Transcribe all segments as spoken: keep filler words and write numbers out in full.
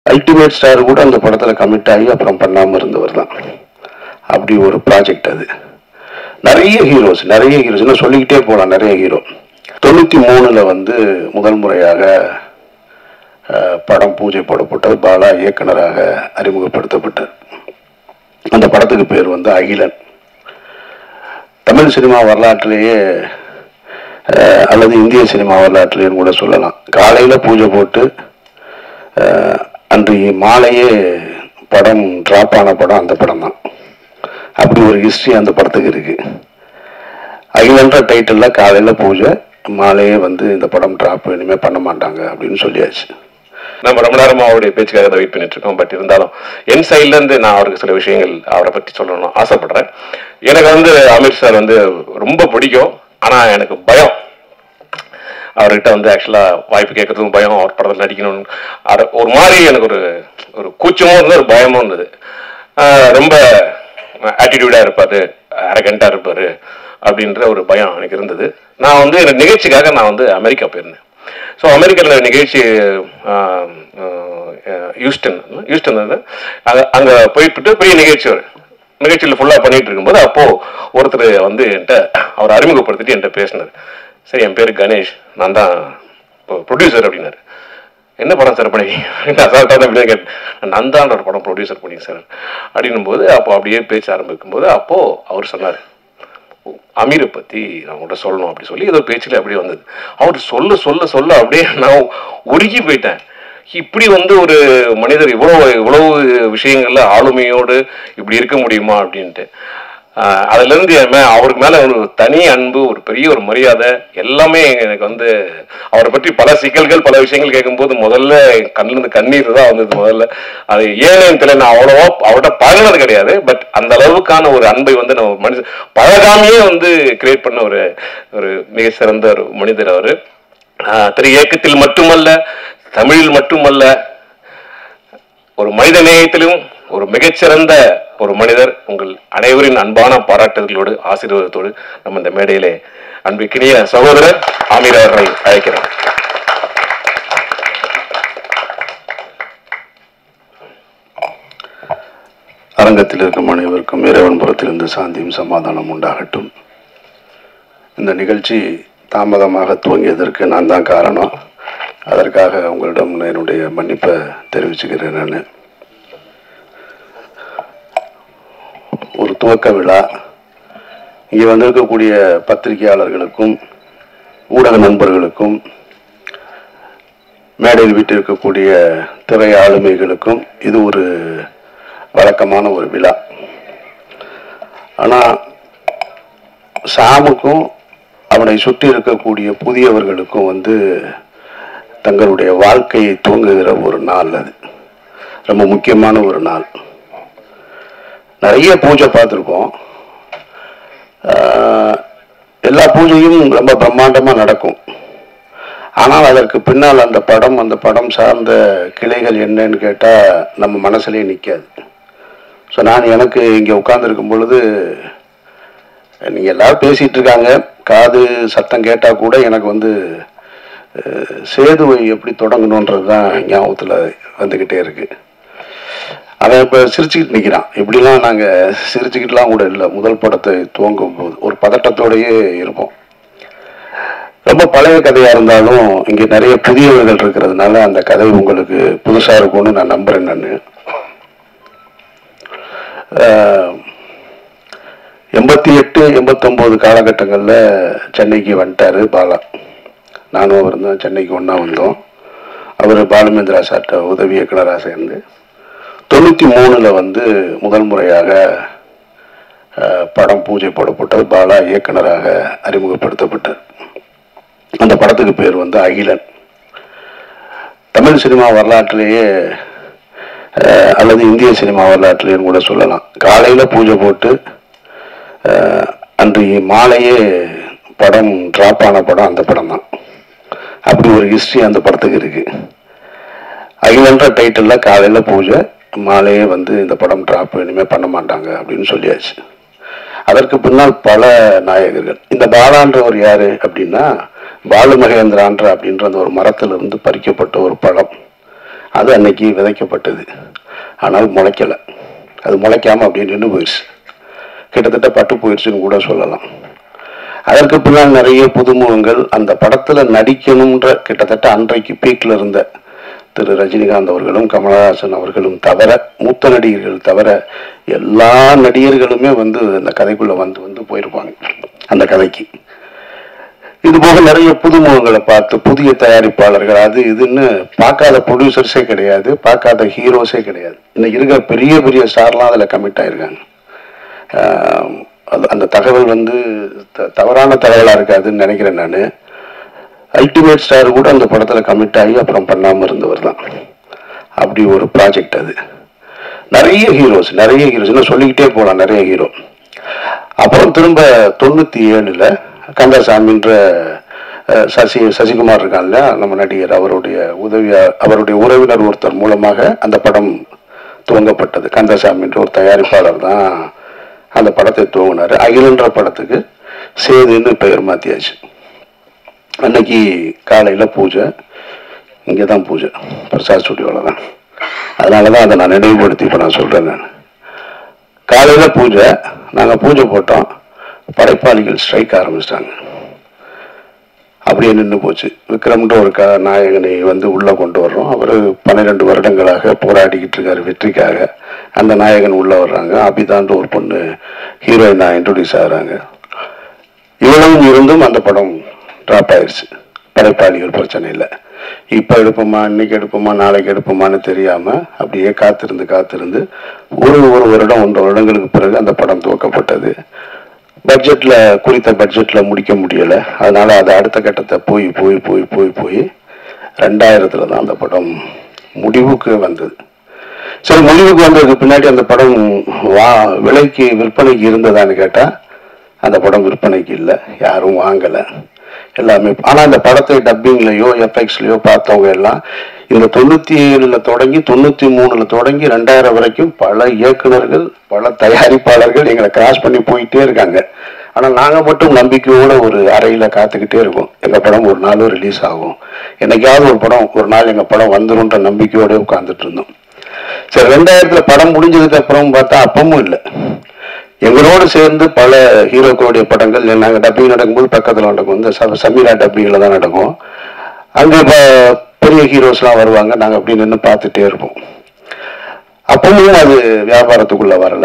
Ultimate star கூட அந்த படத்தில் கமிட் ஆகி அப்புறம் பண்ணாமல் இருந்தவர் தான். அப்படி ஒரு ப்ராஜெக்ட் அது. நிறைய ஹீரோஸ் நிறைய ஹீரோஸ் இன்னும் சொல்லிக்கிட்டே போகலாம். நிறைய ஹீரோ. தொண்ணூற்றி மூணில் வந்து முதல் முறையாக படம் பூஜை போடப்பட்டது. பாலா இயக்குனராக அறிமுகப்படுத்தப்பட்டார். அந்த படத்துக்கு பேர் வந்து அகிலன். தமிழ் சினிமா வரலாற்றிலேயே அல்லது இந்திய சினிமா வரலாற்றிலேயும் கூட சொல்லலாம். காலையில் பூஜை போட்டு அன்று மாலையே படம் டிராப் ஆன படம் அந்த படம் தான். அப்படி ஒரு ஹிஸ்ட்ரி அந்த படத்துக்கு இருக்கு. அகிலன்ற டைட்டிலில் காலையில் பூஜை, மாலையே வந்து இந்த படம் டிராப் இனிமேல் பண்ண மாட்டாங்க அப்படின்னு சொல்லியாச்சு. நம்ம ரொம்ப நேரமாக அவருடைய பேச்சுக்காக தான் வெயிட் பண்ணிட்டு இருக்கோம். பட் இருந்தாலும் என் சைட்லேருந்து நான் அவருக்கு சில விஷயங்கள் அவரை பற்றி சொல்லணும்னு ஆசைப்படுறேன். எனக்கு வந்து அமீர் சார் வந்து ரொம்ப பிடிக்கும். ஆனால் எனக்கு பயம் அவர்கிட்ட வந்து ஆக்சுவலாக வாய்ப்பு கேட்கறதுக்கும் பயம், அவர் படத்தில் நடிக்கணும்னு ஒரு மாதிரி எனக்கு ஒரு ஒரு கூச்சமும் இருந்தது, ஒரு பயமும் இருந்தது. ரொம்ப ஆட்டிடியூடாக இருப்பார், அரகண்டாக இருப்பார் அப்படின்ற ஒரு பயம் எனக்கு இருந்தது. நான் வந்து எனக்கு நிகழ்ச்சிக்காக நான் வந்து அமெரிக்கா போயிருந்தேன். ஸோ அமெரிக்காவில் நிகழ்ச்சி ஹியூஸ்டன் ஹியூஸ்டன் வந்து அங்கே அங்கே போயிட்டு பெரிய நிகழ்ச்சி ஒரு நிகழ்ச்சியில் ஃபுல்லாக பண்ணிகிட்டு இருக்கும்போது அப்போது ஒருத்தர் வந்து என்கிட்ட அவர் அறிமுகப்படுத்திட்டு என்கிட்ட பேசினார். சரி, என் பேர் கணேஷ், நான் தான் இப்போ ப்ரொடியூசர் அப்படின்னாரு. என்ன படம் சார் பண்ணி நான் சார் தான் அப்படின்னு கேட்டேன். நான் தான் ஒரு படம் ப்ரொடியூசர் பண்ணி சார் அப்படின்னும் போது அப்போ அப்படியே பேச ஆரம்பிக்கும் போது அப்போது அவர் சொன்னார், அமீரை பற்றி நான் உங்கள்கிட்ட சொல்லணும் அப்படி சொல்லி ஏதோ பேச்சில் அப்படியே வந்தது. அவர் சொல்ல சொல்ல சொல்ல அப்படியே நான் உருகி போயிட்டேன். இப்படி வந்து ஒரு மனிதர் இவ்வளோ இவ்வளவு விஷயங்கள்ல ஆளுமையோடு இப்படி இருக்க முடியுமா அப்படின்ட்டு அதுலேருந்து அவருக்கு மேலே ஒரு தனி அன்பு, ஒரு பெரிய ஒரு மரியாதை எல்லாமே எனக்கு வந்து அவரை பற்றி பல சிக்கல்கள் பல விஷயங்கள் கேட்கும்போது முதல்ல கண்ணிலிருந்து கண்ணீர் தான் வந்தது. முதல்ல அது ஏன்னு தெரியல, நான் அவ்வளோவா அவர்கிட்ட பழகினது கிடையாது. பட் அந்த அளவுக்கான ஒரு அன்பை வந்து நம்ம மனுஷன் பழகாமையே வந்து கிரியேட் பண்ண ஒரு ஒரு மிக சிறந்த ஒரு மனிதர் அவர். திரு இயக்கத்தில் மட்டுமல்ல, தமிழில் மட்டுமல்ல, ஒரு மனித நேயத்திலும் ஒரு மிகச்சிறந்த ஒரு மனிதர். உங்கள் அனைவரின் அன்பான பாராட்டுதலோடு ஆசீர்வாதத்தோடு நம்ம இந்த மேடையிலே அன்பிற்கினிய சகோதரர் ஆமீர் அவர்களை அழைக்கிறோம். அரங்கத்தில் இருக்கும் அனைவருக்கும் இறைவன் புறத்திலிருந்து சாந்தியும் சமாதானம் உண்டாகட்டும். இந்த நிகழ்ச்சி தாமதமாக துவங்கியதற்கு நான் தான் காரணம். அதற்காக உங்களிடம் என்னுடைய மன்னிப்பை தெரிவிச்சுக்கிறேன். நான் ஒரு துவக்க விழா இங்கே வந்திருக்கக்கூடிய பத்திரிகையாளர்களுக்கும் ஊடக நண்பர்களுக்கும் மேடையில் விட்டிருக்கக்கூடிய திரை ஆளுமைகளுக்கும் இது ஒரு வழக்கமான ஒரு விழா. ஆனால் சாமுக்கும் அவனை சுற்றி இருக்கக்கூடிய புதியவர்களுக்கும் வந்து தங்களுடைய வாழ்க்கையை துவங்குகிற ஒரு நாள். அது ரொம்ப முக்கியமான ஒரு நாள். நிறைய பூஜை பார்த்துருக்கோம். எல்லா பூஜையும் ரொம்ப பிரம்மாண்டமாக நடக்கும். ஆனால் அதற்கு பின்னால் அந்த படம் அந்த படம் சார்ந்த கிளைகள் என்னன்னு கேட்டால் நம்ம மனசுலேயே நிற்காது. ஸோ நான் எனக்கு இங்கே உட்கார்ந்துருக்கும் பொழுது நீங்கள் எல்லோரும் பேசிகிட்டு இருக்காங்க, காது சத்தம் கேட்டால் கூட எனக்கு வந்து சேதுவை எப்படி தொடங்கணுன்றது தான் ஞாபகத்தில் வந்துக்கிட்டே இருக்குது. அவன் இப்போ சிரிச்சுக்கிட்டு நிற்கிறான். இப்படிலாம் நாங்கள் சிரிச்சுக்கிட்டுலாம் கூட இல்லை. முதல் படத்தை துவங்கும் போது ஒரு பதட்டத்தோடையே இருப்போம். ரொம்ப பழைய கதையாக இருந்தாலும் இங்கே நிறைய புதியவர்கள் இருக்கிறதுனால அந்த கதை உங்களுக்கு புதுசாக இருக்கும்னு நான் நம்புகிறேன். நான் எண்பத்தி எட்டு எண்பத்தொம்போது காலகட்டங்களில் சென்னைக்கு வந்துட்டார் பாலா. நானும் அவர் தான் சென்னைக்கு ஒன்றா வந்தோம். அவர் பாலுமேந்திரா சார்ட்ட உதவி இயக்குனராக சேர்ந்து தொண்ணூற்றி மூணில் வந்து முதல் முறையாக படம் பூஜை போடப்பட்டது. பாலா இயக்குனராக அறிமுகப்படுத்தப்பட்டார். அந்த படத்துக்கு பேர் வந்து அகிலன். தமிழ் சினிமா வரலாற்றிலேயே அல்லது இந்திய சினிமா வரலாற்றிலேயும் கூட சொல்லலாம். காலையில் பூஜை போட்டு அன்று மாலையே படம் டிராப் ஆன படம் அந்த படம் தான். அப்படி ஒரு ஹிஸ்ட்ரி அந்த படத்துக்கு இருக்கு. அகிலன்ற டைட்டிலில் காலையில் பூஜை, மாலையே வந்து இந்த படம் டிராப் இனிமேல் பண்ண மாட்டாங்க அப்படின்னு சொல்லியாச்சு. அதற்கு பின்னால் பல நாயகர்கள். இந்த பாலான்றவர் யாரு அப்படின்னா பாலு மகேந்திரான்ற அப்படின்ற அந்த ஒரு மரத்திலிருந்து பறிக்கப்பட்ட ஒரு பழம். அது அன்னைக்கு விதைக்கப்பட்டது. ஆனால் முளைக்கலை. அது முளைக்காமல் அப்படியே நின்று போயிடுச்சு. கிட்டத்தட்ட பட்டு போயிடுச்சுன்னு கூட சொல்லலாம். அதற்கு பின்னால் நிறைய புதுமுகங்கள் அந்த படத்தில் நடிக்கணுன்ற கிட்டத்தட்ட அன்றைக்கு பீக்கில் இருந்த திரு ரஜினிகாந்த் அவர்களும் கமலஹாசன் அவர்களும் தவிர, மூத்த நடிகர்கள் தவிர எல்லா நடிகர்களுமே வந்து அந்த கதைக்குள்ளே வந்து வந்து போயிருப்பாங்க அந்த கதைக்கு. இது போக நிறைய புதுமுகங்களை பார்த்து புதிய தயாரிப்பாளர்கள் அது இதுன்னு பார்க்காத ப்ரொடியூசர்ஸே கிடையாது, பார்க்காத ஹீரோஸே கிடையாது. இன்னைக்கு இருக்கிற பெரிய பெரிய ஸ்டார்லாம் அதில் கமிட் ஆகிருக்காங்க. அந்த தகவல் வந்து தவறான தகவலாக இருக்காதுன்னு நினைக்கிறேன் நான். அல்டிமேட் ஸ்டார் கூட அந்த படத்தில் கமிட் ஆகி அப்புறம் பண்ணாமல் இருந்தவர் தான். அப்படி ஒரு ப்ராஜெக்ட் அது. நிறைய ஹீரோஸ் நிறைய ஹீரோஸ் இன்னும் சொல்லிக்கிட்டே போகலாம், நிறைய ஹீரோ. அப்புறம் திரும்ப தொண்ணூற்றி ஏழில் கந்தசாமின்ற சசி சசிகுமார் இருக்காங்க நம்ம நடிகர், அவருடைய உதவியா அவருடைய உறவினர் ஒருத்தர் மூலமாக அந்த படம் துவங்கப்பட்டது. கந்தசாமின்ற ஒரு தயாரிப்பாளர் தான் அந்த படத்தை துவங்கினார். அகிலன்ற படத்துக்கு சேதுன்னு பெயர் மாற்றியாச்சு. அன்னைக்கு காலையில் பூஜை, இங்கே தான் பூஜை, பிரசாத் ஸ்டுடியோவில் தான். அதனால தான் அதை நான் நினைவுபடுத்தி இப்போ நான் சொல்கிறேன். நான் காலையில் பூஜை, நாங்கள் பூஜை போட்டோம், படைப்பாளிகள் ஸ்ட்ரைக் ஆரம்பிச்சிட்டாங்க. அப்படியே நின்று போச்சு. விக்ரம்ன்ற ஒரு க நாயகனை வந்து உள்ளே கொண்டு வர்றோம். அவர் பன்னிரெண்டு வருடங்களாக போராடிக்கிட்டு இருக்காரு வெற்றிக்காக. அந்த நாயகன் உள்ளே வர்றாங்க. அபிதான்ற ஒரு பொண்ணு ஹீரோயினாக இன்ட்ரோடியூஸ் ஆகிறாங்க. இவ்வளவும் இருந்தும் அந்த படம் ட்ராப் ஆயிடுச்சு. படைப்பாளிகள் பிரச்சனை இல்லை. இப்போ எடுப்போமா, இன்னைக்கு எடுப்போமா, நாளைக்கு எடுப்போமான்னு தெரியாமல் அப்படியே காத்திருந்து காத்திருந்து ஒரு ஒரு வருடம் ஒன்றரை வருடங்களுக்கு பிறகு அந்த படம் துவக்கப்பட்டது. பட்ஜெட்டில் குறித்த பட்ஜெட்டில் முடிக்க முடியலை. அதனால் அது அடுத்த கட்டத்தை போய் போய் போய் போய் போய் ரெண்டாயிரத்தில் தான் அந்த படம் முடிவுக்கு வந்தது. சரி, முடிவுக்கு வந்ததுக்கு பின்னாடி அந்த படம் வா விலைக்கு விற்பனைக்கு இருந்ததான்னு கேட்டால் அந்த படம் விற்பனைக்கு இல்லை, யாரும் வாங்கலை எல்லாமே. ஆனால் இந்த படத்தை டப்பிங்லையோ எஃப்எக்ஸ்லையோ பார்த்தவங்க எல்லாம் இந்த தொண்ணூற்றி ஏழில் தொடங்கி தொண்ணூற்றி மூணில் தொடங்கி ரெண்டாயிரம் வரைக்கும் பல இயக்குநர்கள் பல தயாரிப்பாளர்கள் எங்களை கிராஸ் பண்ணி போயிட்டே இருக்காங்க. ஆனால் நாங்கள் மட்டும் நம்பிக்கையோடு ஒரு அறையில் காத்துக்கிட்டே இருக்கோம். எங்கள் படம் ஒரு நாளும் ரிலீஸ் ஆகும், என்னைக்காவது ஒரு படம் ஒரு நாள் எங்கள் படம் வந்துருன்ற நம்பிக்கையோடு உட்காந்துட்டு இருந்தோம். சரி, ரெண்டாயிரத்தில் படம் முடிஞ்சதுக்கு அப்புறம் பார்த்தா அப்பவும் இல்லை. எங்களோடு சேர்ந்து பல ஹீரோக்களுடைய படங்கள் நாங்கள் டப்பிங் நடக்கும்போது பக்கத்தில் நடக்கும். இந்த சமீரா டப்பிங்கில் தான் நடக்கும். அங்கே இப்போ பெரிய ஹீரோஸ்லாம் வருவாங்க, நாங்கள் அப்படி நின்று பார்த்துட்டே இருப்போம். அப்பவும் அது வியாபாரத்துக்குள்ளே வரலை.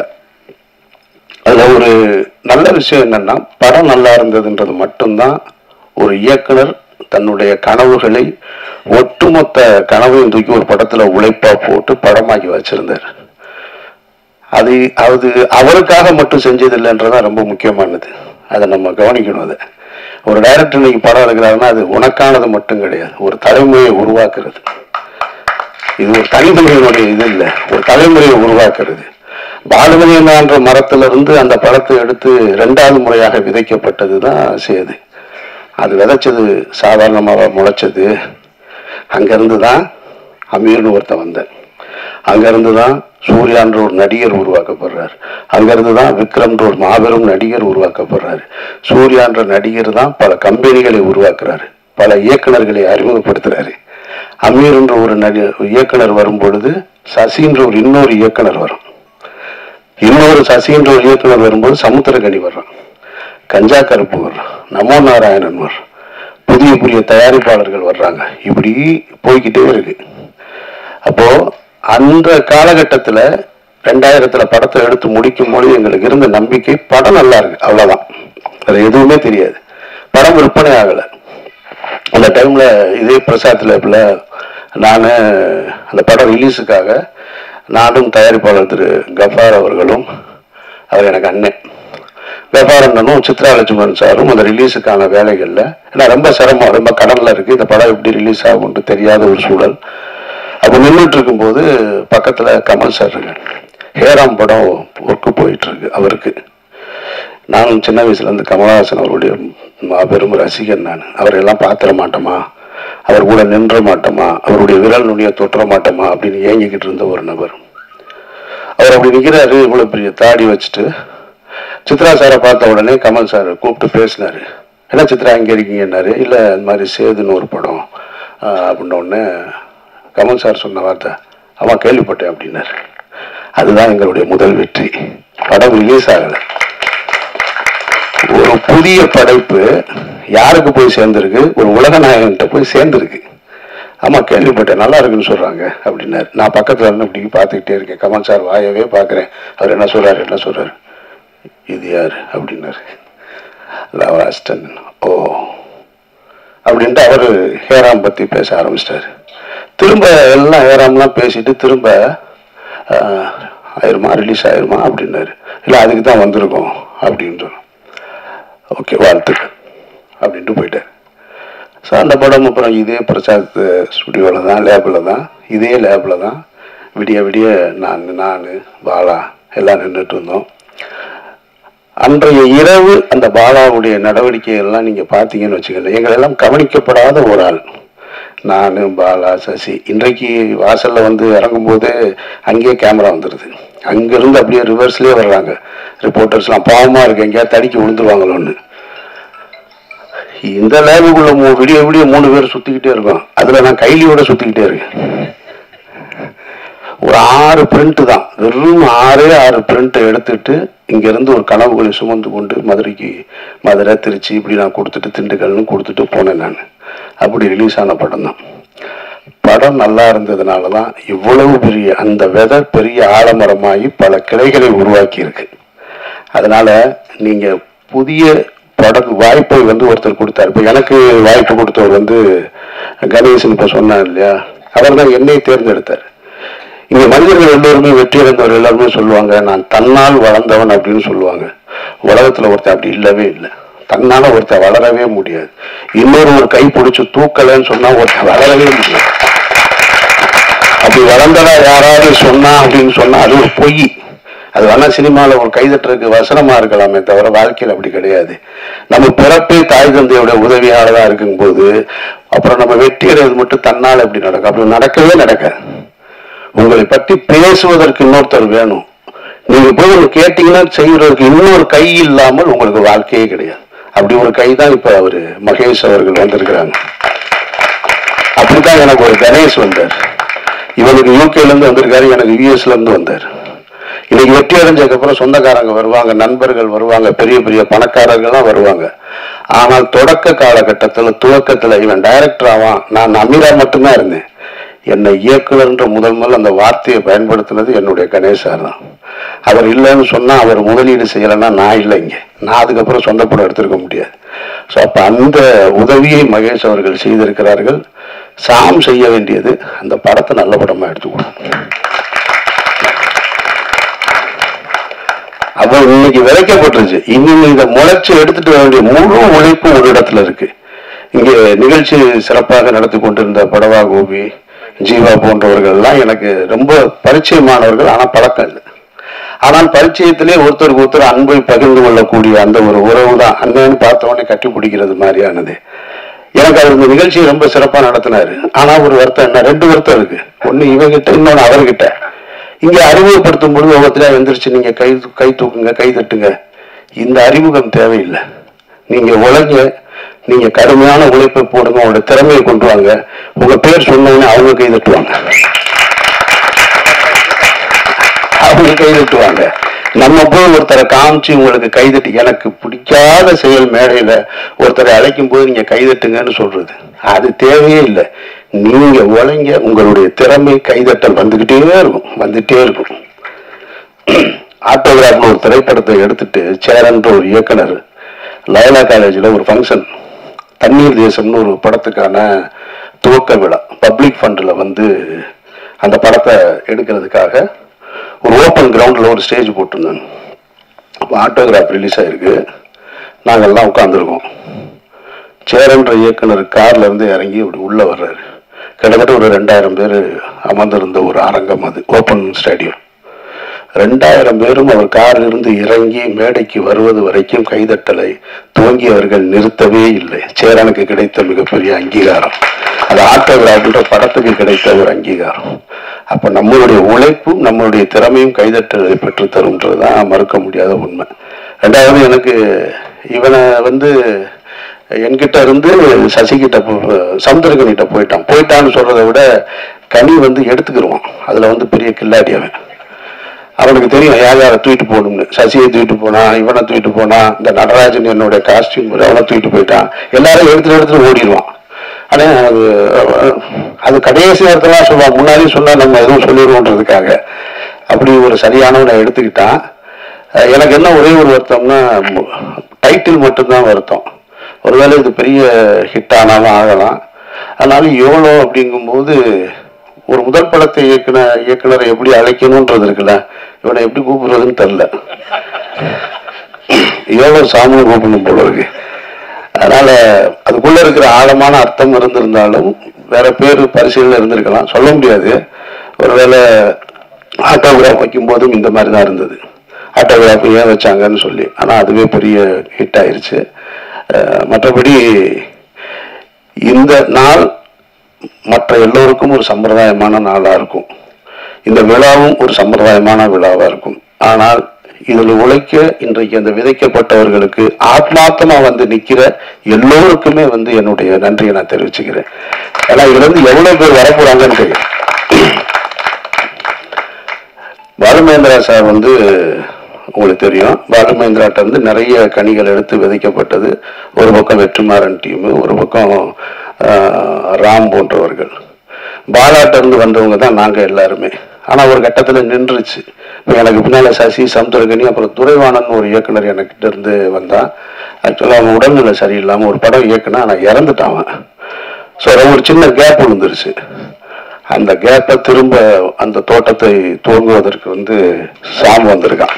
அதில் ஒரு நல்ல விஷயம் என்னென்னா, படம் நல்லா இருந்ததுன்றது மட்டும்தான் ஒரு இயக்குனர் தன்னுடைய கனவுகளை ஒட்டுமொத்த கனவையும் தூக்கி ஒரு படத்தில் உழைப்பாக போட்டு படமாக்கி வச்சுருந்தார். அது அது அவருக்காக மட்டும் செஞ்சது இல்லைன்றதான் ரொம்ப முக்கியமானது. அதை நம்ம கவனிக்கணும். அதை ஒரு டைரக்டர் இன்னைக்கு படம் இருக்கிறாருன்னா அது உனக்கானது மட்டும் கிடையாது, ஒரு தலைமுறையை உருவாக்குறது. இது ஒரு தனிமனிதனுடைய இது இல்லை, ஒரு தலைமுறையை உருவாக்குறது. பாலுமணியன்ற மரத்துல இருந்து அந்த படத்தை எடுத்து ரெண்டாவது முறையாக விதைக்கப்பட்டது தான் சேது. அது விதைச்சது சாதாரணமாக முளைச்சது. அங்கிருந்து தான் அமீர்னு ஒருத்தன் வந்தேன். அங்கிருந்து தான் சூர்யான்ற ஒரு நடிகர் உருவாக்கப்படுறார். அங்கிருந்து தான் விக்ரம்ன்ற ஒரு மாபெரும் நடிகர் உருவாக்கப்படுறாரு. சூர்யான்ற நடிகர் தான் பல கம்பெனிகளை உருவாக்குறாரு, பல இயக்குநர்களை அறிமுகப்படுத்துறாரு. அமீர்ன்ற ஒரு நடி இயக்குனர் வரும் பொழுது சசின்ற ஒரு இன்னொரு இயக்குனர் வரும். இன்னொரு சசின்ற ஒரு இயக்குனர் வரும்போது சமுத்திரக்கனி வர்றான், கஞ்சா கருப்பு வர்றான், நமோ நாராயணன் வர்றான், புதிய புதிய தயாரிப்பாளர்கள் வர்றாங்க. இப்படி போய்கிட்டே இருக்கு. அப்போ அந்த காலகட்டத்தில் ரெண்டாயிரத்தில் படத்தை எடுத்து முடிக்கும் போது எங்களுக்கு இருந்த நம்பிக்கை படம் நல்லா இருக்கு, அவ்வளோதான். அது எதுவுமே தெரியாது. படம் விற்பனை ஆகலை. அந்த டைமில் இதே பிரசாத் லேபில் நான் அந்த படம் ரிலீஸுக்காக நானும் தயாரிப்பாளர் திரு கஃபார் அவர்களும், அவர் எனக்கு அண்ணன் கஃபார் அண்ணனும் சித்ரா லட்சுமணன் சாரும் அந்த ரிலீஸுக்கான வேலைகளில், ஏன்னா ரொம்ப சிரமம், ரொம்ப கடனில் இருக்குது, இந்த படம் எப்படி ரிலீஸ் ஆகும்னு தெரியாத ஒரு சூழல். அப்போ நின்றுட்டு இருக்கும்போது பக்கத்தில் கமல் சார் இருக்கு. ஹேராம் படம் ஒர்க்கு போயிட்டு இருக்கு அவருக்கு. நானும் சின்ன வயசுலேருந்து கமலஹாசன் அவருடைய மாபெரும் ரசிகன். நான் அவரையெல்லாம் பார்த்துட மாட்டோமா, அவர் கூட நின்ற மாட்டோமா, அவருடைய விரல் நுனியை தொற்ற மாட்டோமா அப்படின்னு ஏங்கிக்கிட்டு இருந்த ஒரு நபர். அவர் அப்படி நிற்கிறாரு, இவ்வளோ பெரிய தாடி வச்சுட்டு. சித்ரா சாரை பார்த்த உடனே கமல் சார் கூப்பிட்டு பேசினார். என்ன சித்ரா இங்கே இருக்கீங்கன்னாரு. இல்லை, இந்த மாதிரி சேதுன்னு ஒரு படம் அப்படின்ன உடனே கமல் சார் சொன்ன வார்த்தை, அவன் கேள்விப்பட்டேன் அப்படின்னாரு. அதுதான் எங்களுடைய முதல் வெற்றி. படம் ரிலீஸ் ஆகலை. ஒரு புதிய படைப்பு யாருக்கு போய் சேர்ந்திருக்கு? ஒரு உலக நாயகன்கிட்ட போய் சேர்ந்திருக்கு. ஆமா கேள்விப்பட்டேன், நல்லா இருக்குன்னு சொல்றாங்க அப்படின்னாரு. நான் பக்கத்துல இருந்து இப்படி பார்த்துக்கிட்டே இருக்கேன். கமல் சார் வாயவே பார்க்குறேன். அவர் என்ன சொல்றாரு என்ன சொல்றாரு இது யாரு அப்படின்னாரு. லவராஸ்டன். ஓ அப்படின்ட்டு அவர் ஹேராம் பத்தி பேச ஆரம்பிச்சிட்டாரு. திரும்ப எல்லாம் ஹேராம்லாம் பேசிட்டு திரும்ப ஆயிருமா ரிலீஸ் ஆயிருமா அப்படின்னாரு. இல்லை அதுக்கு தான் வந்திருக்கோம் அப்படின்னு சொன்னோம். ஓகே வாழ்த்துக்கள் அப்படின்ட்டு போயிட்டார். ஸோ அந்த படம் அப்புறம் இதே பிரசாத் ஸ்டுடியோவில் தான், லேபில் தான், இதே லேபில் தான் விடிய விடிய நான் நான் பாலா எல்லாம் நின்றுட்டு இருந்தோம். அன்றைய இரவு அந்த பாலாவுடைய நடவடிக்கைகள்லாம் நீங்கள் பார்த்தீங்கன்னு வச்சுக்கல, எங்களெல்லாம் கவனிக்கப்படாத ஒரு ஆள் நான், பாலா, சசி. இன்றைக்கு வாசலில் வந்து இறங்கும்போது அங்கேயே கேமரா வந்துடுது. அங்கேருந்து அப்படியே ரிவர்ஸ்லேயே வர்றாங்க ரிப்போர்ட்டர்ஸ்லாம். பாவமாக இருக்கு, எங்கேயா தடிக்கி விழுந்துருவாங்களோன்னு. இந்த லேபுக்குள்ள மூ விடிய விடிய மூணு பேர் சுற்றிக்கிட்டே இருக்கோம். அதில் நான் கைலியோட சுற்றிக்கிட்டே இருக்கேன். ஒரு ஆறு பிரிண்ட் தான், வெறும் ஆறே ஆறு பிரிண்ட் எடுத்துட்டு இங்கேருந்து ஒரு கனவுகளை சுமந்து கொண்டு மதுரைக்கு, மதுரை திருச்சி இப்படி நான் கொடுத்துட்டு திண்டுக்கல்னு கொடுத்துட்டு போனேன் நான். அப்படி ரிலீஸ் ஆன படம் தான். படம் நல்லா இருந்ததுனால தான் இவ்வளவு பெரிய அந்த விதை பெரிய ஆலமரமாகி பல கிளைகளை உருவாக்கி இருக்கு. அதனால நீங்க புதிய படம் வாய்ப்பை வந்து ஒருத்தர் கொடுத்தாரு. இப்போ எனக்கு வாய்ப்பு கொடுத்தவர் வந்து கணேசன் இப்போ சொன்னார் இல்லையா, அவர் தான் என்னை தேர்ந்தெடுத்தார். இங்க மனிதர்கள் எல்லோருமே வெற்றி அடைந்தவர் எல்லாருமே சொல்லுவாங்க நான் தன்னால் வளர்ந்தவன் அப்படின்னு சொல்லுவாங்க. உலகத்துல ஒருத்தர் அப்படி இல்லவே இல்லை. தன்னால ஒருத்தர் வளரவே முடியாது. இன்னொரு ஒரு கை பிடிச்சு தூக்கலன்னு சொன்னா ஒருத்தர் வளரவே முடியாது. அப்படி வளர்ந்ததா யாராவது சொன்னா அப்படின்னு சொன்னா அது ஒரு பொய். அது வேணா சினிமாவில் ஒரு கைதட்டுறதுக்கு வசனமா இருக்கலாமே தவிர வாழ்க்கையில் அப்படி கிடையாது. நம்ம பிறப்பே தாய் தந்தையோட உதவியால தான் இருக்கும் போது அப்புறம் நம்ம வெற்றி அடைவது மட்டும் தன்னால் எப்படி நடக்கும்? அப்படி நடக்கவே நடக்காது. உங்களை பற்றி பேசுவதற்கு இன்னொருத்தர் வேணும். நீங்க போய் ஒன்று கேட்டீங்கன்னா செய்வதற்கு இன்னொரு கை இல்லாமல் உங்களுக்கு வாழ்க்கையே கிடையாது. அப்படி ஒரு கை தான் இப்ப அவரு மகேஷ் அவர்கள் வந்திருக்கிறாங்க. அப்படித்தான் எனக்கு ஒரு கணேஷ் வந்தார். இவனுக்கு யூகேல இருந்து வந்திருக்காரு, எனக்கு யூஎஸ்ல இருந்து வந்தார். இன்னைக்கு வெற்றி அடைஞ்சதுக்கு அப்புறம் சொந்தக்காரங்க வருவாங்க, நண்பர்கள் வருவாங்க, பெரிய பெரிய பணக்காரர்கள்லாம் வருவாங்க. ஆனால் தொடக்க காலகட்டத்தில் துவக்கத்தில் இவன் டைரக்டர் ஆவான், நான் அமீரா மட்டும்தான் இருந்தேன். என்னை இயக்குனர்ன்ற முதல் முதல் அந்த வார்த்தையை பயன்படுத்தினது என்னுடைய கணேசார் தான். அவர் இல்லைன்னு சொன்னா அவர் முதலீடு செய்யலைன்னா நான் இல்லை இங்கே, நான் அதுக்கப்புறம் சொந்த படம் எடுத்திருக்க முடியாது. ஸோ அப்போ அந்த உதவியை மகேஷ் அவர்கள் செய்திருக்கிறார்கள். சாம் செய்ய வேண்டியது அந்த படத்தை நல்ல படமா எடுத்துக்கணும். அப்போ இன்னைக்கு விதைக்கப்பட்டுருச்சு, இன்னும் இதை முளைச்சு எடுத்துட்டு வர வேண்டிய முழு உழைப்பு ஒரு இடத்துல இருக்கு. இங்கே நிகழ்ச்சி சிறப்பாக நடத்தி கொண்டிருந்த படவா கோபி, ஜீவா போன்றவர்கள் எல்லாம் எனக்கு ரொம்ப பரிச்சயமானவர்கள். ஆனால் பழக்கம் இல்லை. ஆனால் பரிச்சயத்திலே ஒருத்தருக்கு ஒருத்தர் அன்பை பகிர்ந்து கொள்ளக்கூடிய அந்த ஒரு உறவு தான் அண்ணன்னு பார்த்தவொடனே கட்டி பிடிக்கிறது மாதிரியானது. எனக்கு அவர் இந்த நிகழ்ச்சியை ரொம்ப சிறப்பாக நடத்தினாரு. ஆனால் ஒரு வருத்தம் என்ன, ரெண்டு வருத்தம் இருக்கு. ஒன்று இவங்கிட்ட, இன்னொன்று அவர்கிட்ட. இங்கே அறிமுகப்படுத்தும் பொழுது ஒவ்வொருத்தரா எந்திரிச்சு நீங்க கை கை தூக்குங்க, கை தட்டுங்க. இந்த அறிமுகம் தேவையில்லை. நீங்க உழைங்க, நீங்க கடுமையான உழைப்பை போடுங்க, உங்களோட திறமையை கொண்டு வாங்க. உங்க பேர் சொன்னோன்னு அவங்க கை தட்டுவாங்க, அவங்க கை தட்டுவாங்க. நம்ம போய் ஒருத்தரை காமிச்சு உங்களுக்கு கைதட்டி, எனக்கு பிடிக்காத செயல் மேடையில ஒருத்தரை அழைக்கும் போது நீங்க கைதட்டுங்கன்னு சொல்றது அது தேவையே இல்லை. நீங்க உழைங்க, உங்களுடைய திறமை கைதட்டல் வந்துகிட்டே இருக்கும், வந்துட்டே இருக்கும். ஆட்டோகிராஃப்ல ஒரு திரைப்படத்தை எடுத்துட்டு சேரன்ற ஒரு இயக்குனர் லயலா காலேஜில் ஒரு ஃபங்க்ஷன், தண்ணீர் தேசம்னு ஒரு படத்துக்கான துவக்க விழா, பப்ளிக் ஃபண்டில் வந்து அந்த படத்தை எடுக்கிறதுக்காக ஒரு ஓப்பன் கிரவுண்டில் ஒரு ஸ்டேஜ் போட்டிருந்தாங்க. அப்போ ஆட்டோகிராஃப் ரிலீஸ் ஆகிருக்கு. நாங்கள்லாம் உட்காந்துருக்கோம். சேரன்ற இயக்குனர் கார்ல இருந்து இறங்கி அப்படி உள்ளே வர்றாரு. கிட்டத்தட்ட ஒரு ரெண்டாயிரம் பேர் அமர்ந்திருந்த ஒரு அரங்கம், அது ஓப்பன் ஸ்டேடியம். ரெண்டாயிரம் பேரும் அவர் காரில் இருந்து இறங்கி மேடைக்கு வருவது வரைக்கும் கைதட்டலை துவங்கியவர்கள் நிறுத்தவே இல்லை. சேரனுக்கு கிடைத்த மிகப்பெரிய அங்கீகாரம் அது ஆட்டோகிராஃப்ன்ற படத்துக்கு கிடைத்த ஒரு அங்கீகாரம். அப்ப நம்மளுடைய உழைப்பும் நம்மளுடைய திறமையும் கைதட்டலை பெற்று தரும்ன்றதுதான் மறுக்க முடியாத உண்மை. ரெண்டாவது, எனக்கு இவனை வந்து என்கிட்ட இருந்து சசிகிட்ட சமுத்திரகனிட்ட போயிட்டான் போயிட்டான்னு சொல்றதை விட கனி வந்து எடுத்துக்கிடுவான். அதில் வந்து பெரிய கில்லாடி அவன். அவனுக்கு தெரியும் யார் யாரை தூக்கிட்டு போகணும்னு. சசியை தூக்கிட்டு போனான், இவனை தூக்கிட்டு போனான், இந்த நடராஜன் என்னுடைய காஸ்டியூம் அவனை தூக்கிட்டு போயிட்டான். எல்லாரும் எடுத்துட்டு எடுத்துட்டு ஓடிடுவான். ஆனால் அது அது கடைசி நேரத்தில் சொல்லுவான், முன்னாடி சொன்னால் நம்ம எதுவும் சொல்லிடுவோன்றதுக்காக. அப்படி ஒரு சரியானவனை எடுத்துக்கிட்டான். எனக்கு என்ன ஒரே ஒரு வருத்தம்னா டைட்டில் மட்டும்தான் வருத்தம். ஒருவேளை இது பெரிய ஹிட் ஆனாலும் ஆகலாம். அதனால யோலோ அப்படிங்கும்போது ஒரு முதல் படத்தை இயக்குன இயக்குனரை எப்படி அழைக்கணும்ன்றது இருக்குல்ல, இவனை எப்படி கூப்பிடுறதுன்னு தெரில. யோலோ சாமி கூப்பிடணும் போல இருக்கு. அதனால அதுக்குள்ள இருக்கிற ஆழமான அர்த்தம் இருந்திருந்தாலும் வேற பேர் பரிசீலனை இருந்திருக்கலாம், சொல்ல முடியாது. ஒருவேளை ஆட்டோகிராஃப் வைக்கும் போதும் இந்த மாதிரி தான் இருந்தது. ஆட்டோகிராஃப் ஏன் வச்சாங்கன்னு சொல்லி. ஆனால் அதுவே பெரிய ஹிட் ஆயிடுச்சு. மற்றபடி இந்த நாள் மற்ற எல்லோருக்கும் ஒரு சம்பிரதாயமான நாளாக இருக்கும். இந்த விழாவும் ஒரு சம்பிரதாயமான விழாவாக இருக்கும். ஆனால் இதில் உழைக்க இன்றைக்கு அந்த விதைக்கப்பட்டவர்களுக்கு ஆத்மார்த்தமா வந்து நிற்கிற எல்லோருக்குமே வந்து என்னுடைய நன்றியை நான் தெரிவிச்சுக்கிறேன். ஏன்னா இதுல இருந்து எவ்வளவு பேர் வரப்போறாங்கன்னு தெரியும். பாலுமகேந்திரா சார் வந்து உங்களுக்கு தெரியும், பாலுமகேந்திராட்ட இருந்து நிறைய கனிகள் எடுத்து விதைக்கப்பட்டது. ஒரு பக்கம் வெற்றிமாறன் டீமு, ஒரு பக்கம் ராம் போன்றவர்கள். பாலாட்ட இருந்து வந்தவங்க தான் நாங்க எல்லாருமே. ஆனா ஒரு கட்டத்துல நின்றுச்சு. இப்போ எனக்கு பின்னால சசி, சமுத்திரகனி, அப்புறம் துரைவாணன் ஒரு இயக்குனர் எனக்கிட்ட இருந்து வந்தான். ஆக்சுவலாக அவன் உடல்நிலை சரியில்லாமல் ஒரு படம் இயக்குனா நான் இறந்துட்டான். ஸோ ஒரு சின்ன கேப் விழுந்துருச்சு. அந்த கேப்பை திரும்ப அந்த தோட்டத்தை துவங்குவதற்கு வந்து சாம் வந்திருக்கான்.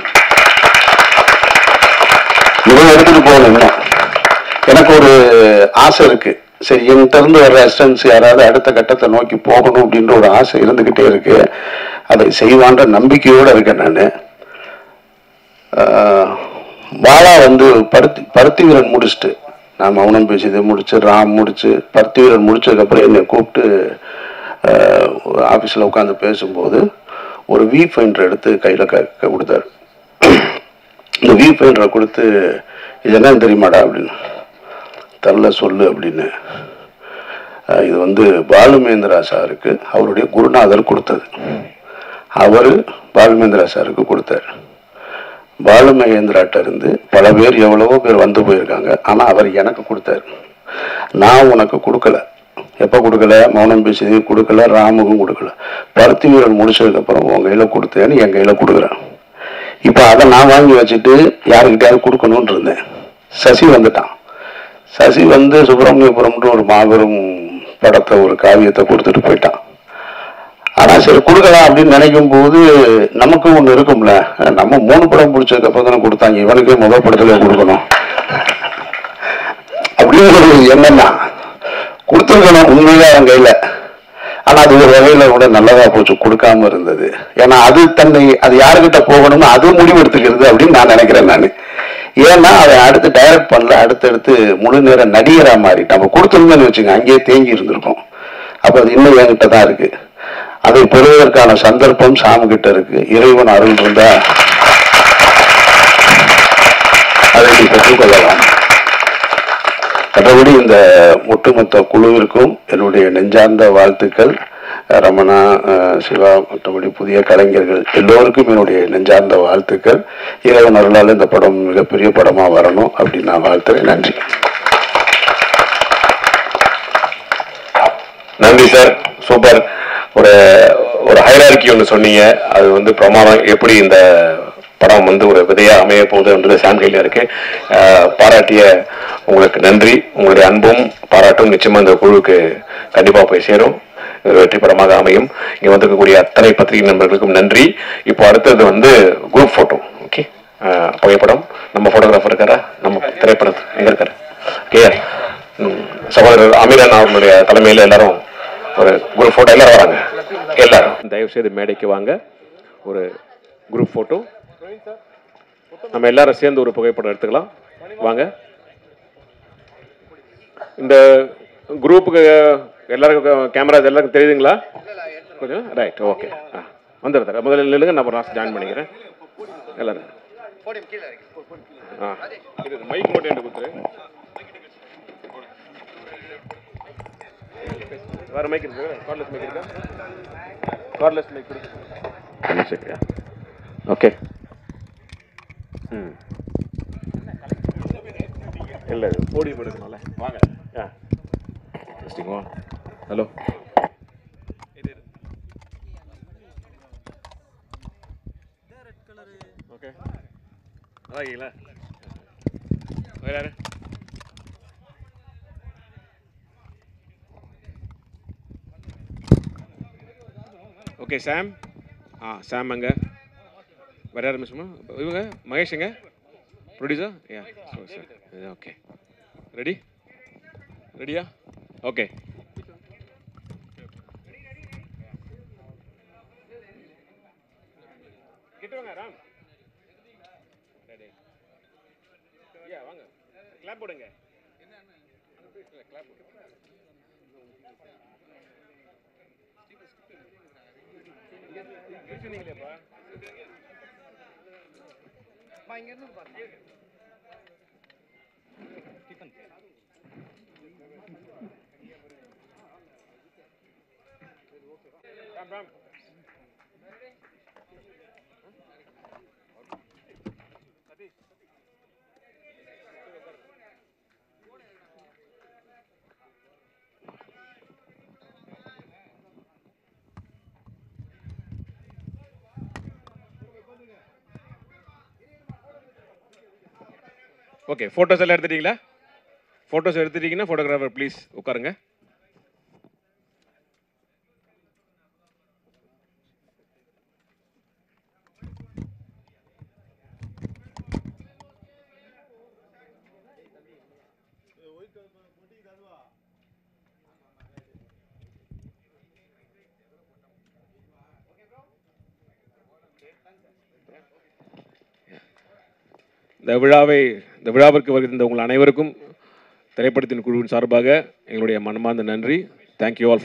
இவன் எடுத்துட்டு போகணும். எனக்கு ஒரு ஆசை இருக்கு. சரி, என்கிட்ட இருந்து வர்ற அசிஸ்டன்ஸ் யாராவது அடுத்த கட்டத்தை நோக்கி போகணும் அப்படின்ற ஒரு ஆசை இருந்துகிட்டே இருக்கு. அதை செய்வான்ற நம்பிக்கையோடு இருக்கேன் நான். பாலா வந்து பருத்தி பருத்தி வீரன் முடிச்சுட்டு, நான் மௌனம் பேசியதை முடிச்சு, ராம் முடிச்சு, பருத்தி வீரன் முடிச்சதுக்கப்புறம் என்னை கூப்பிட்டு ஆஃபீஸில் உட்காந்து பேசும்போது ஒரு வி ஃபைண்டர் எடுத்து கையில் க கொடுத்தாரு. இந்த வி ஃபைண்டரை கொடுத்து, இது என்னன்னு தெரியுமாடா அப்படின்னு. தரல சொல்லு அப்படின்னு. இது வந்து பாலுமகேந்திரா சாருக்கு அவருடைய குருநாதர் கொடுத்தது. அவர் பாலுமகேந்திரா சாருக்கு கொடுத்தார். பாலுமகேந்திராட்ட இருந்து பல பேர் எவ்வளவோ பேர் வந்து போயிருக்காங்க. ஆனால் அவர் எனக்கு கொடுத்தார். நான் உனக்கு கொடுக்கல. எப்போ கொடுக்கல? மௌனம் பேசியது கொடுக்கல, ராமுக்கும் கொடுக்கல. பருத்தி வீரன் முடிச்சதுக்கப்புறம் உன் கையில் கொடுத்தேன்னு என் கையில் கொடுக்குறேன். இப்போ அதை நான் வாங்கி வச்சுட்டு யாருக்கிட்டையாவது கொடுக்கணும்னு இருந்தேன். சசி வந்துட்டான். சசி வந்து சுப்பிரமணியபுரம்னு ஒரு மாபெரும் படத்தை, ஒரு காவியத்தை கொடுத்துட்டு போயிட்டான். ஆனால் சரி கொடுக்கலாம் அப்படின்னு நினைக்கும் போது நமக்கும் ஒன்று இருக்கும்ல, நம்ம மூணு படம் பிடிச்சதுக்கு அப்புறம் தானே கொடுத்தாங்க, இவனுக்கே முதல் படத்துல கொடுக்கணும் அப்படின்னு ஒரு எண்ணம் தான். கொடுத்துருக்கணும் உண்மையிலே அவன் கையில். ஆனால் அது ஒரு வகையில் கூட நல்லதாக போச்சு கொடுக்காம இருந்தது. ஏன்னா அது தன்னை அது யாருக்கிட்ட போகணும்னு அது முடிவு எடுத்துக்கிறது அப்படின்னு நான் நினைக்கிறேன் நான். ஏன்னா அவன் அடுத்து டைரக்ட் பண்ணல, அடுத்தடுத்து முழு நேர நடிகராக மாறி நம்ம கொடுத்துருந்தோன்னு வச்சுங்க, அங்கேயே தேங்கி இருந்திருக்கோம். அப்போ அது இன்னும் என்கிட்ட தான் இருக்கு. அதை பெறுவதற்கான சந்தர்ப்பம் சாமி கிட்ட இருக்கு. இறைவன் அருள் இருந்தா அதை நீ பெற்றுக்கொள்ளலாம். மற்றபடி இந்த ஒட்டுமொத்த குழுவிற்கும் என்னுடைய நெஞ்சார்ந்த வாழ்த்துக்கள். ரமணா, சிவா, மற்றபடி புதிய கலைஞர்கள் எல்லோருக்கும் என்னுடைய நெஞ்சார்ந்த வாழ்த்துக்கள். இறைவன் அருளால் இந்த படம் மிகப்பெரிய படமாக வரணும் அப்படின்னு நான் வாழ்த்துறேன். நன்றி. நன்றி சார், சூப்பர். ஒரு ஒரு ஹைரார்கி ஒன்று சொன்னீங்க, அது வந்து பிரமாதம். எப்படி இந்த படம் வந்து ஒரு விதையாக அமைய போகுதுன்றது சாம் கையில் இருக்கு. பாராட்டிய உங்களுக்கு நன்றி. உங்களுடைய அன்பும் பாராட்டும் நிச்சயமா இந்த குழுவுக்கு கண்டிப்பாக போய் சேரும், வெற்றி படமாக அமையும். இங்கே வந்திருக்கக்கூடிய அத்தனை பத்திரிகை நண்பர்களுக்கும் நன்றி. இப்போ அடுத்தது வந்து குரூப் ஃபோட்டோ. ஓகே, புகைப்படம். நம்ம ஃபோட்டோகிராஃபர் இருக்காரா? நம்ம திரைப்படம் எங்கே இருக்காரு? ஓகே, சகோதரர் அமீரன் அவர்களுடைய தலைமையில் எல்லாரும் ஒரு குரூப் ஃபோட்டோ. எல்லாரும் வராங்க, எல்லாரும் தயவு செய்து மேடைக்கு வாங்க. ஒரு குரூப் ஃபோட்டோ நம்ம எல்லாரும் சேர்ந்து ஒரு புகைப்படம் எடுத்துக்கலாம். வாங்க. இந்த குரூப்புக்கு எல்லாருக்கும் கேமரா எல்லாருக்கும் தெரியுதுங்களா? கொஞ்சம் ரைட், ஓகே. ஆ வந்துடுறாரு. முதல்ல இல்லைங்க, நான் ராசி ஜாயின் பண்ணிக்கிறேன். எல்லாரும் ஆ மைக் மட்டும் எனக்கு கொடுத்துரு. வேறு மைக் இருக்கு, கார்ட்லெஸ் மைக் இருக்கா? கார்ட்லெஸ் மைக் கொடுங்க. சரியா? ஓகே. ம் இல்லை போடியம் எடுக்கணும்ல, வாங்க. ஆ டெஸ்டிங்கோ. ஹலோ. ஓகே, நல்லா இருக்கீங்களா? வேறு யாரு? ஓகே, சாம். ஆ சாம் அங்கே. வேறு யார் மிஸ் இவங்க? மகேஷுங்க producer. Yeah sir. Okay, ready ரெடியா? ஓகே. கிட்ட வாங்க ராம். ரெடி. யா வாங்க, கிளாப் போடுங்க. கிளாப் போடுங்க. சொன்னீங்களேப்பா இங்க இருந்து பாருங்க. Tiffin Ram Ram. Okay, photos எல்லாம் எடுத்துட்டீங்களா? ஃபோட்டோஸ் எடுத்துட்டீங்கன்னா ஃபோட்டோகிராஃபர் ப்ளீஸ் உட்காருங்க. இந்த விழாவை இந்த விழாவிற்கு வருகின்ற உங்கள் அனைவருக்கும் திரைப்படத்தின் குழுவின் சார்பாக எங்களுடைய மனமார்ந்த நன்றி. Thank you all.